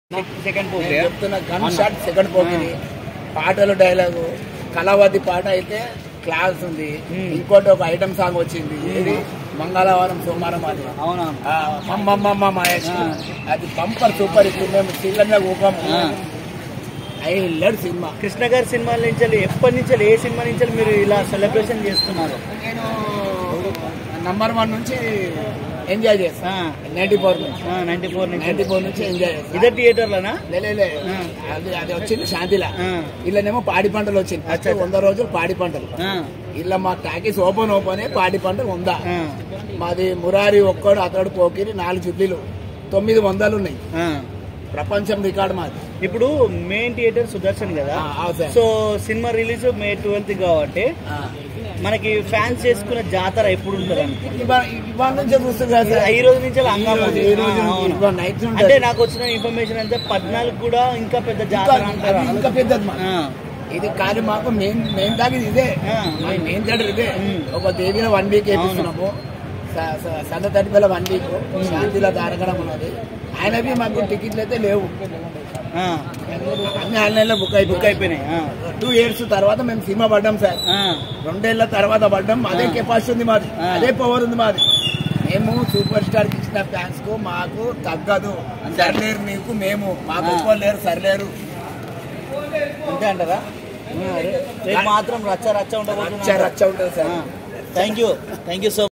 Second చెప్తున్న gun shot second Pokiri పాటలు dialogue Kalavathi పాట అయితే క్లాస్ ఉంది. ఇంకోటి ఒక ఐటమ్ సాంగ్ వచ్చింది, ఇది మంగళవారం సోమవారం అది మహేష్, అది బంపర్ సూపర్. ఇప్పుడు మేము సీట్ల ఊపం సినిమా. కృష్ణ గారి సినిమాల నుంచి ఎప్పటి నుంచి ఏ సినిమా నుంచి మీరు ఇలా సెలబ్రేషన్ చేస్తున్నారు? నేను #1 నుంచి ఎంజాయ్ చేస్తాను. 94 నుంచి ఎంజాయ్ చేస్తాను. ఇదే థియేటర్లోనా? అది వచ్చింది శాంతిలా. ఇళ్ళనేమో పాడి పంటలు వచ్చింది. 100 రోజులు పాడి పంటలు. ఇలా మా టాకీస్ ఓపెన్ పాడి పంటలు ఉందా. మాది మురారి ఒక్కడు అతడు పోకిరి 4 జుడ్లీలు 900 ఉన్నాయి. ప్రపంచం రికార్డు మాది. ఇప్పుడు మెయిన్ థియేటర్ సుదర్శన్ కదా, సో సినిమా రిలీజ్ May 12 కాబట్టి మనకి ఫ్యాన్స్ చేసుకున్న జాతర ఎప్పుడు ఉంటుంది? ఇవాళ నుంచే చూస్తుంది కదా సార్. ఈ రోజు నుంచి అంటే నాకు వచ్చిన ఇన్ఫర్మేషన్ అంటే 14 కూడా ఇంకా పెద్ద జాతర అంటారు. ఇంకా పెద్దది ఇది. కానీ మాకు మెయిన్ దాకా ఇదే, మెయిన్ థియేటర్ ఇదే. ఒక తేదీలో 1 వీక్ వేపిస్తున్నాము. సంత తడిపేల 1 వీక్ శాంతిలో దారగడం ఉన్నది. ఆయనవి మాకు టికెట్లు అయితే లేవు, అన్ని ఆన్లైన్లో బుక్ అయిపోయినాయి. 2 years తర్వాత మేము సినిమా పడ్డాం సార్. 2 ఏళ్ల తర్వాత పడ్డాం. అదే కెపాసిటీ ఉంది మాది, అదే పవర్ ఉంది మాది. మేము సూపర్ స్టార్ కి ఇచ్చిన ఫ్యాన్స్ కు మాకు తగ్గదు. సర్లేరు మీకు, మేము మాకు ఒక్కరు లేరు, సర్లేరు అంతే అంటారా? మాత్రం రచ్చ రచ్చ ఉంటుంది సార్. Thank you so